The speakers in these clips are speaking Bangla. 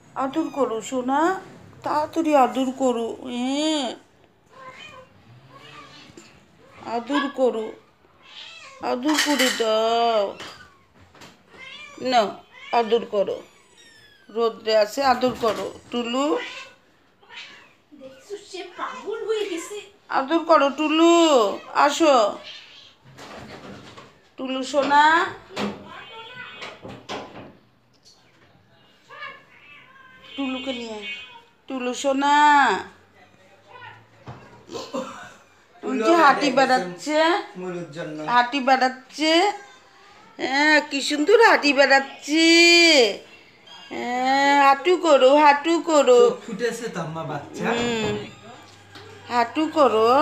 আদর করো সোনা, তাড়াতাড়ি আদর করো। হ্যাঁ, আদর করো, আদর করে দাও। না, আদর করো, রোদ্রে আছে, আদর করো টুলু। আদর করো টুলু, আসো টুলু সোনা। টুলুকে নিয়ে আয়। টুলু সোনা, ওই যে হাঁটি বেড়াচ্ছে, হাঁটি বেড়াচ্ছে। হ্যাঁ, কি সুন্দর হাঁটি বেড়াচ্ছে। হ্যাঁ, হাঁটু করো, হাঁটু করো। ফুটেছে তো আম্মা বাচ্চা। হাঁটু করো,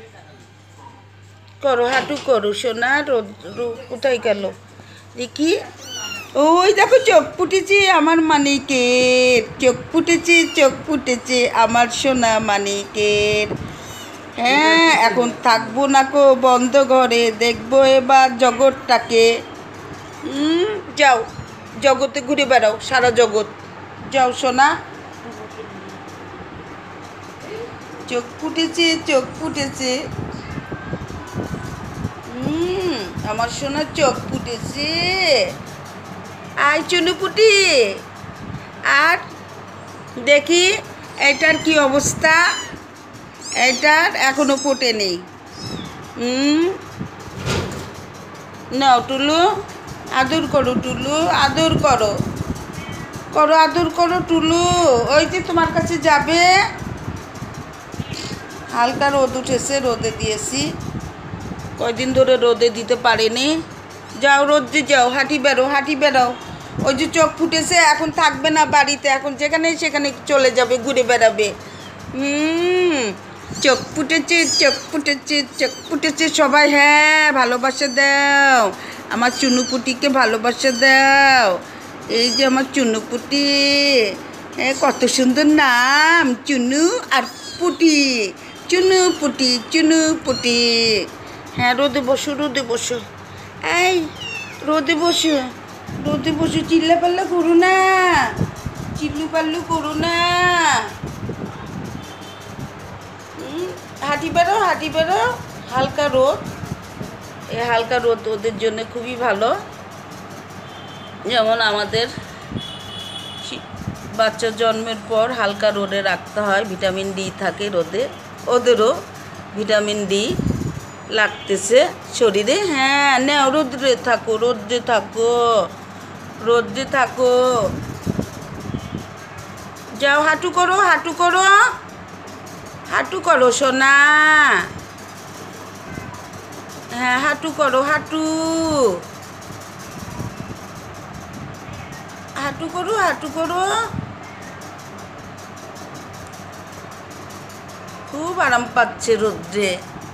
করো হাঁটু করো সোনা। কোথায় গেল দেখি? ওই দেখো চোখ ফুটেছে আমার মানিকের, চোখ ফুটেছে, চোখ ফুটেছে আমার সোনা মানিকের। হ্যাঁ, এখন থাকবো না কো বন্ধ ঘরে, দেখবো এবার জগৎটাকে। যাও, জগতে ঘুরে বেড়াও, সারা জগৎ যাও সোনা। চোখ ফুটেছে, চোখ ফুটেছে। আমার সোনার চোখ ফুটেছে। আয় চুনুপুটি, আর দেখি এটার কি অবস্থা। এটার এখনো ফোটেনি। নাও টুলু, আদর করো টুলু, আদর করো, করো আদর করো টুলু। ওই যে তোমার কাছে যাবে। হালকা রোদ উঠেছে, রোদে দিয়েছি, কয়দিন ধরে রোদে দিতে পারিনি। যাও রোদে যাও, হাঁটি বেরো, হাঁটি বেরোও। ওই যে চোখ ফুটেছে, এখন থাকবে না বাড়িতে, এখন যেখানে সেখানে চলে যাবে, ঘুরে বেড়াবে। চোখ ফুটেছে, চোখ ফুটেছে, চোখ ফুটেছে। সবাই হ্যাঁ ভালোবাসা দাও, আমার চুনুপুটিকে ভালোবাসা দাও। এই যে আমার চুনুপুটি, হ্যাঁ কত সুন্দর নাম, চুনু আর পুটি। চুনু পুটি, চুনু পুটি। হ্যাঁ, রোদে বসো, রোদে বসো। এই রোদে বসো, রোদে বসো। চিল্লা পাল্লা করো না, চিল্লু পাল্লু করো না। হাঁটি বেরো, হাঁটি বেরো। হালকা রোদ, এই হালকা রোদ ওদের জন্য খুবই ভালো। যেমন আমাদের বাচ্চা জন্মের পর হালকা রোদে রাখতে হয়, ভিটামিন ডি থাকে রোদে, ওদেরও ভিটামিন ডি লাগতেছে শরীরে। হ্যাঁ, নেও রোদ্রে থাকো, রোদ্রে থাকো, রোদ্রে থাকো। যাও হাঁটু করো, হাঁটু করো, হাঁটু করো সোনা। হ্যাঁ, হাঁটু করো, হাঁটু, হাঁটু করো, হাঁটু করো। খুব আরাম পাচ্ছে রোদ্রে।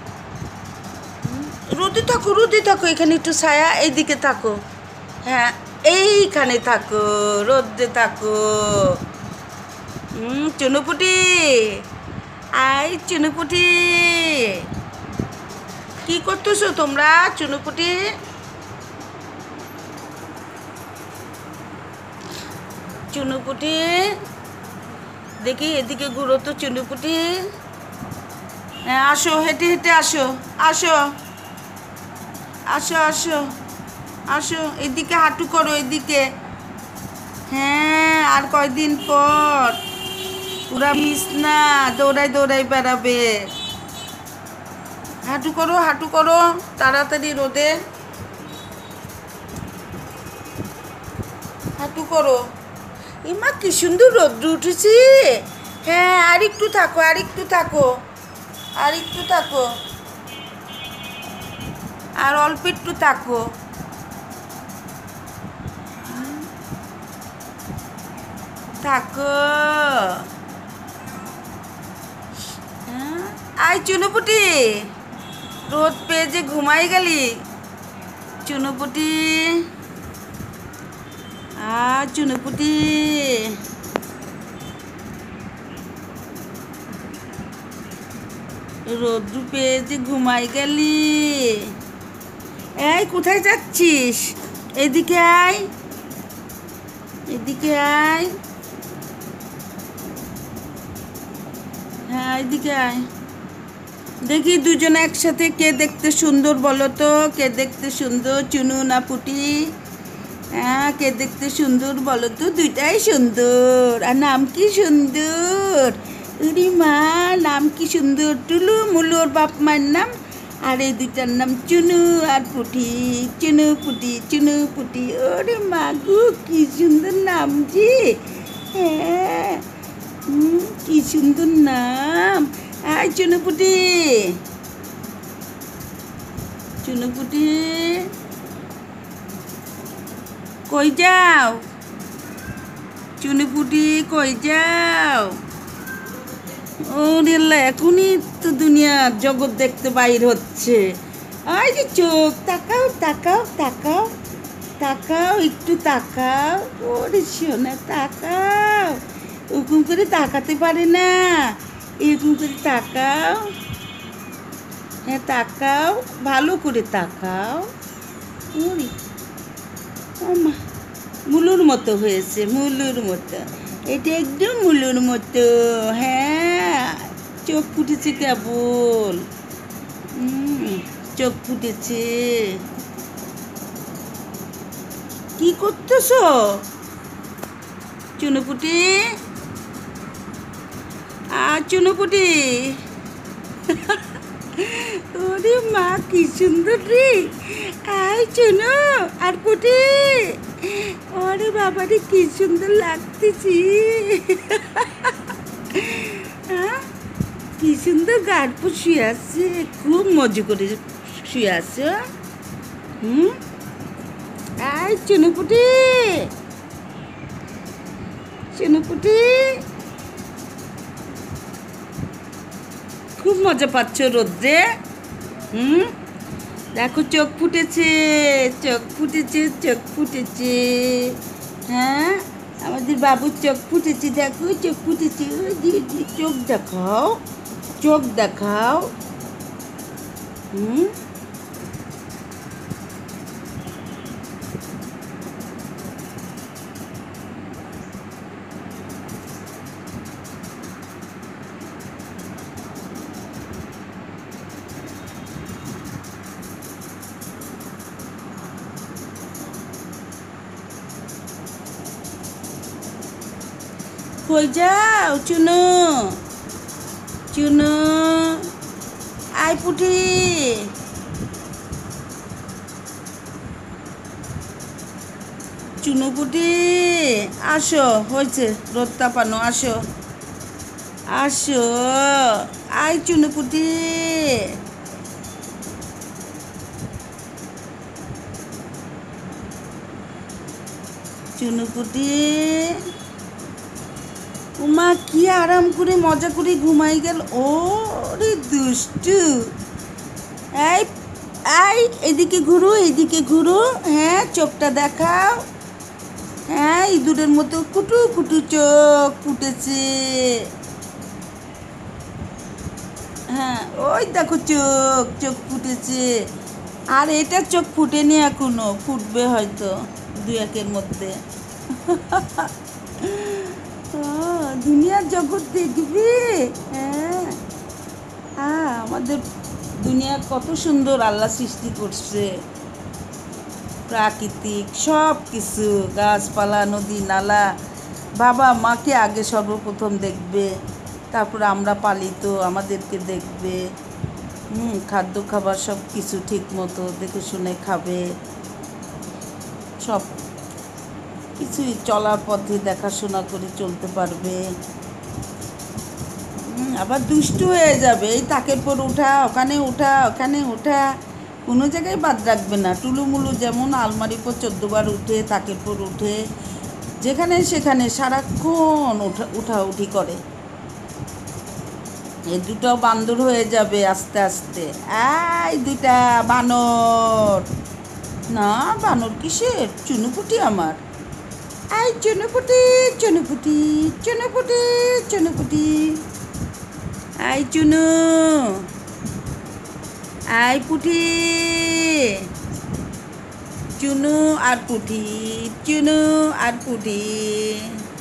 রোদে থাকো, রোদে থাকো, এখানে একটু ছায়া, এইদিকে থাকো। হ্যাঁ, এইখানে থাকো, রোদে থাকো। চুনুপুটি, আই চুনুপুটি, কি করতেছো তোমরা চুনুপুটি? চুনুপুটি দেখি এদিকে ঘুরো তো চুনুপুটি। হ্যাঁ, আসো, হেঁটে হেঁটে আসো, আসো, আসো, আসো, আসো, এদিকে হাঁটু করো, এদিকে। হ্যাঁ, আর কয়দিন পর পুরা মিস না, দৌড়াই দৌড়াই বেড়াবে। হাঁটু করো, হাঁটু করো, তাড়াতাড়ি রোদে হাঁটু করো। ইমা কি সুন্দর রোদ্র উঠেছে। হ্যাঁ, আর একটু থাকো, আর একটু থাকো, আর একটু থাকো, আর অল্প একটু থাকো। থাকো। হ্যাঁ, আয় চুনুপুটি, রোদ পেয়ে যে ঘুমাই গেলি চুনুপুটি। চুনুপুটি, রোদ্রু পেয়ে যে ঘুমাই গেলি। এই কোথায় যাচ্ছিস? এদিকে আয়, এদিকে আয়। হ্যাঁ এদিকে আয়, দেখি দুজনে একসাথে কে দেখতে সুন্দর বলো তো, কে দেখতে সুন্দর, চুনু না পুটি? হ্যাঁ কে দেখতে সুন্দর বলো তো? দুইটাই সুন্দর। আর নাম কি সুন্দর! উরি মা, নাম কি সুন্দর! টুলু মুলু ওর বাপ মায়ের নাম, আর এই দুইটার নাম চুনু আর পুটি। চুনু পুটি, চুনু পুটি। ওরে মা গো, কি সুন্দর নাম যে! হ্যাঁ, কি সুন্দর নাম। আয় চুনু পুটি, চুনু পুটি, কই যাও? চুনু পুটি কই যাও? ওরে আল্লাহ, এখনই তো দুনিয়ার জগৎ দেখতে বাইর হচ্ছে। আই যে চোখ, তাকাও তাকাও তাকাও তাকাও, একটু তাকাও। ওরে শোনা, তাকাও। ওরকম করে তাকাতে পারে না, এরকম করে তাকাও। হ্যাঁ তাকাও, ভালো করে তাকাও। ওরে আমা, মুলুর মতো হয়েছে, মুলুর মতো। এটা একদম মুলুর মতো। হ্যাঁ, চোখ ফুটেছে কেবল। চোখ ফুটেছে। কি করতেছ চুনুপুটি? আর চুনুপুটি, ওরে মা কি সুন্দর রে! আয় চুনু আর পুটি, ওরে বাবা রে কি সুন্দর লাগতেছি। কি সুন্দর গাড় শুয়ে আছে, খুব মজা করে শুয়ে আছে। আয় চুনুপুটি, চুনুপুটি, খুব মজা পাচ্ছ রোদ্রে। দেখো চোখ ফুটেছে, চোখ ফুটেছে, চোখ ফুটেছে। হ্যাঁ, আমাদের বাবুর চোখ ফুটেছে, দেখো চোখ ফুটেছে। চোখ দেখাও, চোখ দেখাও। কই যাও চুনু? চুনু আয় পুটি, চুনু পুটি আসো, হয়েছে রোদ তাপানো, আসো আসো। আয় চুনু পুটি, চুনু পুটি। উমা কি আরাম করে মজা করে ঘুমাই গেল। ও রে দুষ্টু, এই এই এদিকে ঘুরো, এদিকে ঘুরো। হ্যাঁ চোখটা দেখাও। হ্যাঁ ইঁদুরের মতো কুটু কুটু চোখ ফুটেছে। হ্যাঁ ওই দেখো চোখ, চোখ ফুটেছে। আর এটা চোখ ফুটেনি এখনো, ফুটবে হয়তো দু একের মধ্যে। দুনিয়ার জগৎ দেখবি। হ্যাঁ, আমাদের দুনিয়া কত সুন্দর আল্লাহ সৃষ্টি করছে, প্রাকৃতিক সব কিছু, গাছপালা, নদী নালা। বাবা মাকে আগে সর্বপ্রথম দেখবে, তারপর আমরা পালিত আমাদেরকে দেখবে। খাদ্য খাবার সব কিছু ঠিক মতো দেখে শুনে খাবে, সব কিছুই চলার পথে দেখাশোনা করে চলতে পারবে। আবার দুষ্টু হয়ে যাবে, এই তাকের পর উঠা, ওখানে উঠা, ওখানে উঠা, কোনো জায়গায় বাদ রাখবে না। টুলুমুলু যেমন আলমারির পর 14 বার উঠে, তাকের পর উঠে, যেখানে সেখানে সারাক্ষণ উঠাউঠি করে। এই দুটাও বান্দর হয়ে যাবে আস্তে আস্তে। এই দুইটা বানর না, বানর কিসের? চুনুপুটি আমার। আই চুনুপুটি, চুনুপুটি, চুনুপুটি, চুনুপুটি। আই চুনু, আই পুটি, চুনু আর পুটি, চুনু আর পুটি।